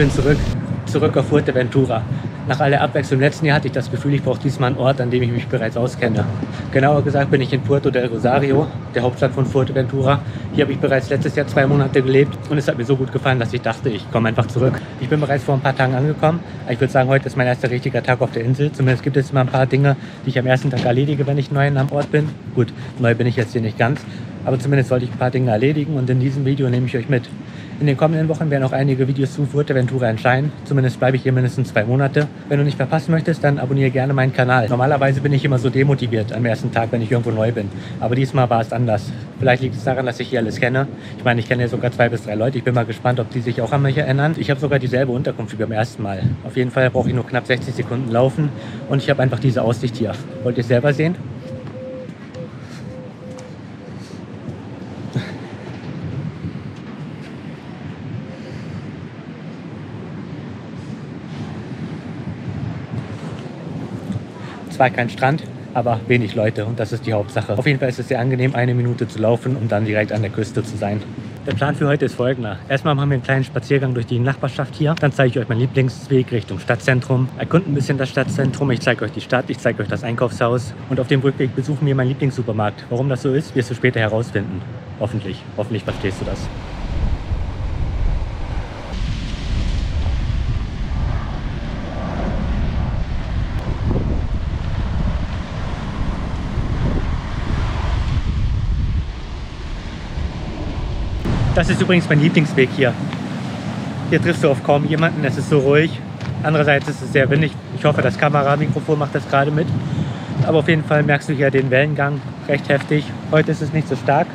bin zurück auf Fuerteventura. Nach all der Abwechslung im letzten Jahr hatte ich das Gefühl, ich brauche diesmal einen Ort, an dem ich mich bereits auskenne. Genauer gesagt bin ich in Puerto del Rosario, der Hauptstadt von Fuerteventura. Hier habe ich bereits letztes Jahr 2 Monate gelebt und es hat mir so gut gefallen, dass ich dachte, ich komme einfach zurück. Ich bin bereits vor ein paar Tagen angekommen. Ich würde sagen, heute ist mein erster richtiger Tag auf der Insel. Zumindest gibt es immer ein paar Dinge, die ich am ersten Tag erledige, wenn ich neu am Ort bin. Gut, neu bin ich jetzt hier nicht ganz, aber zumindest sollte ich ein paar Dinge erledigen und in diesem Video nehme ich euch mit. In den kommenden Wochen werden auch einige Videos zu Fuerteventura erscheinen. Zumindest bleibe ich hier mindestens 2 Monate. Wenn du nicht verpassen möchtest, dann abonniere gerne meinen Kanal. Normalerweise bin ich immer so demotiviert am ersten Tag, wenn ich irgendwo neu bin. Aber diesmal war es anders. Vielleicht liegt es daran, dass ich hier alles kenne. Ich meine, ich kenne ja sogar 2 bis 3 Leute. Ich bin mal gespannt, ob die sich auch an mich erinnern. Ich habe sogar dieselbe Unterkunft wie beim ersten Mal. Auf jeden Fall brauche ich nur knapp 60 Sekunden laufen. Und ich habe einfach diese Aussicht hier. Wollt ihr es selber sehen? Zwar kein Strand, aber wenig Leute und das ist die Hauptsache. Auf jeden Fall ist es sehr angenehm, 1 Minute zu laufen, um dann direkt an der Küste zu sein. Der Plan für heute ist folgender. Erstmal machen wir einen kleinen Spaziergang durch die Nachbarschaft hier. Dann zeige ich euch meinen Lieblingsweg Richtung Stadtzentrum. Erkunden ein bisschen das Stadtzentrum. Ich zeige euch die Stadt, ich zeige euch das Einkaufshaus. Und auf dem Rückweg besuchen wir meinen Lieblingssupermarkt. Warum das so ist, wirst du später herausfinden. Hoffentlich. Hoffentlich verstehst du das. Das ist übrigens mein Lieblingsweg hier. Hier triffst du auf kaum jemanden, es ist so ruhig. Andererseits ist es sehr windig. Ich hoffe, das Kameramikrofon macht das gerade mit. Aber auf jeden Fall merkst du hier den Wellengang recht heftig. Heute ist es nicht so stark.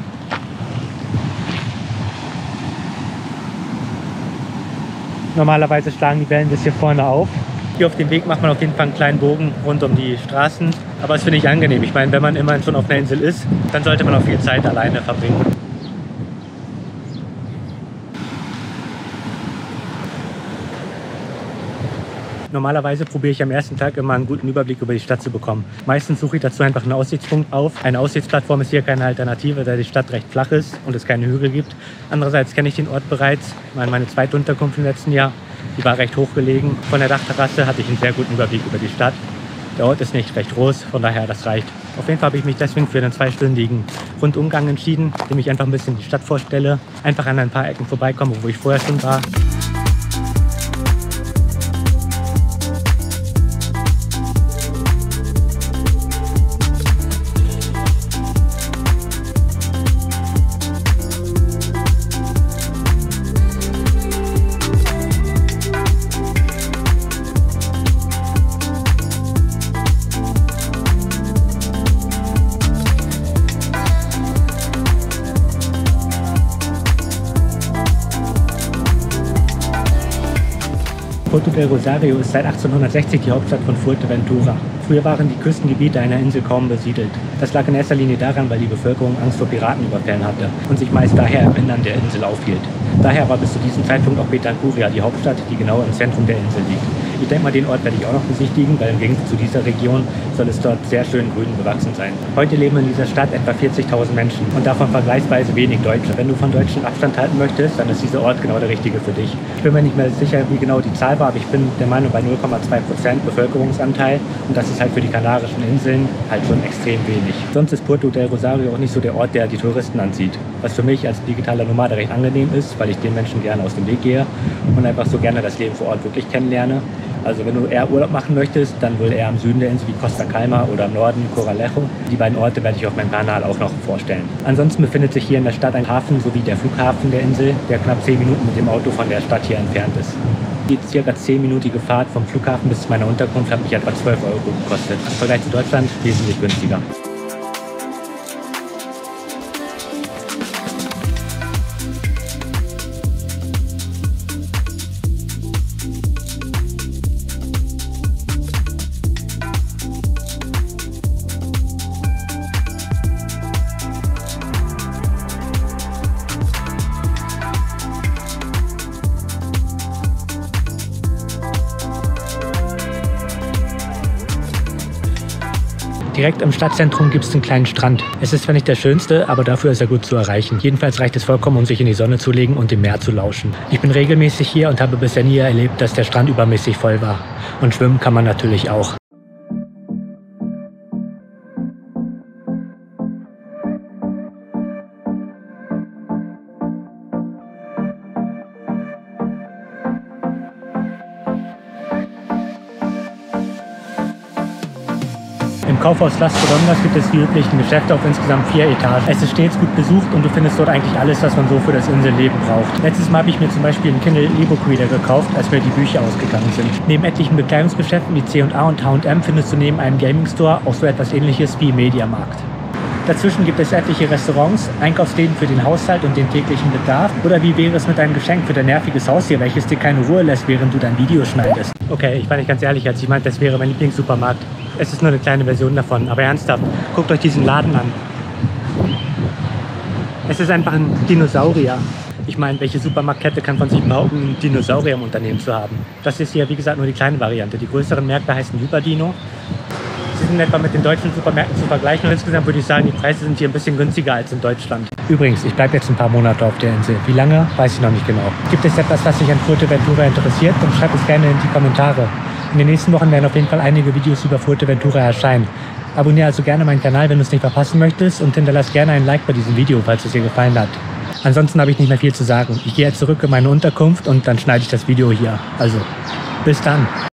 Normalerweise schlagen die Wellen bis hier vorne auf. Hier auf dem Weg macht man auf jeden Fall einen kleinen Bogen rund um die Straßen. Aber das finde ich angenehm. Ich meine, wenn man immerhin schon auf einer Insel ist, dann sollte man auch viel Zeit alleine verbringen. Normalerweise probiere ich am ersten Tag immer einen guten Überblick über die Stadt zu bekommen. Meistens suche ich dazu einfach einen Aussichtspunkt auf. Eine Aussichtsplattform ist hier keine Alternative, da die Stadt recht flach ist und es keine Hügel gibt. Andererseits kenne ich den Ort bereits. Meine zweite Unterkunft im letzten Jahr, die war recht hoch gelegen. Von der Dachterrasse hatte ich einen sehr guten Überblick über die Stadt. Der Ort ist nicht recht groß, von daher das reicht. Auf jeden Fall habe ich mich deswegen für einen 2-stündigen Rundumgang entschieden, indem ich einfach ein bisschen die Stadt vorstelle, einfach an ein paar Ecken vorbeikomme, wo ich vorher schon war. Puerto del Rosario ist seit 1860 die Hauptstadt von Fuerteventura. Früher waren die Küstengebiete einer Insel kaum besiedelt. Das lag in erster Linie daran, weil die Bevölkerung Angst vor Piratenüberfällen hatte und sich meist daher im Innern der Insel aufhielt. Daher war bis zu diesem Zeitpunkt auch Petacura die Hauptstadt, die genau im Zentrum der Insel liegt. Ich denke mal, den Ort werde ich auch noch besichtigen, weil im Gegensatz zu dieser Region soll es dort sehr schön grün bewachsen sein. Heute leben in dieser Stadt etwa 40.000 Menschen und davon vergleichsweise wenig Deutsche. Wenn du von Deutschen Abstand halten möchtest, dann ist dieser Ort genau der richtige für dich. Ich bin mir nicht mehr sicher, wie genau die Zahl war, aber ich bin der Meinung bei 0,2% Bevölkerungsanteil und das ist halt für die Kanarischen Inseln halt schon extrem wenig. Sonst ist Puerto del Rosario auch nicht so der Ort, der die Touristen anzieht. Was für mich als digitaler Nomade recht angenehm ist, weil ich den Menschen gerne aus dem Weg gehe und einfach so gerne das Leben vor Ort wirklich kennenlerne. Also wenn du eher Urlaub machen möchtest, dann wohl eher am Süden der Insel wie Costa Calma oder im Norden Coralejo. Die beiden Orte werde ich auf meinem Kanal auch noch vorstellen. Ansonsten befindet sich hier in der Stadt ein Hafen sowie der Flughafen der Insel, der knapp 10 Minuten mit dem Auto von der Stadt hier entfernt ist. Die circa 10-minütige Fahrt vom Flughafen bis zu meiner Unterkunft hat mich etwa 12 € gekostet. Im Vergleich zu Deutschland wesentlich günstiger. Direkt im Stadtzentrum gibt es einen kleinen Strand. Es ist zwar nicht der schönste, aber dafür ist er gut zu erreichen. Jedenfalls reicht es vollkommen, um sich in die Sonne zu legen und dem Meer zu lauschen. Ich bin regelmäßig hier und habe bisher nie erlebt, dass der Strand übermäßig voll war. Und schwimmen kann man natürlich auch. Im Kaufhaus Las Redondas gibt es die üblichen Geschäfte auf insgesamt 4 Etagen. Es ist stets gut besucht und du findest dort eigentlich alles, was man so für das Inselleben braucht. Letztes Mal habe ich mir zum Beispiel einen Kindle E-Book Reader gekauft, als mir die Bücher ausgegangen sind. Neben etlichen Bekleidungsgeschäften wie C&A und H&M findest du neben einem Gaming Store auch so etwas Ähnliches wie Mediamarkt. Dazwischen gibt es etliche Restaurants, Einkaufsläden für den Haushalt und den täglichen Bedarf. Oder wie wäre es mit einem Geschenk für dein nerviges Haustier, welches dir keine Ruhe lässt, während du dein Video schneidest? Okay, ich war nicht ganz ehrlich, als ich meinte, das wäre mein Lieblingssupermarkt. Es ist nur eine kleine Version davon, aber ernsthaft, guckt euch diesen Laden an. Es ist einfach ein Dinosaurier. Ich meine, welche Supermarktkette kann von sich behaupten, einen Dinosaurier im Unternehmen zu haben? Das ist hier, wie gesagt, nur die kleine Variante. Die größeren Märkte heißen Hyperdino. Sie sind etwa mit den deutschen Supermärkten zu vergleichen und insgesamt würde ich sagen, die Preise sind hier ein bisschen günstiger als in Deutschland. Übrigens, ich bleibe jetzt ein paar Monate auf der Insel. Wie lange, weiß ich noch nicht genau. Gibt es etwas, was dich an Fuerteventura interessiert, dann schreib es gerne in die Kommentare. In den nächsten Wochen werden auf jeden Fall einige Videos über Fuerteventura erscheinen. Abonniere also gerne meinen Kanal, wenn du es nicht verpassen möchtest und hinterlass gerne ein Like bei diesem Video, falls es dir gefallen hat. Ansonsten habe ich nicht mehr viel zu sagen. Ich gehe jetzt zurück in meine Unterkunft und dann schneide ich das Video hier. Also, bis dann.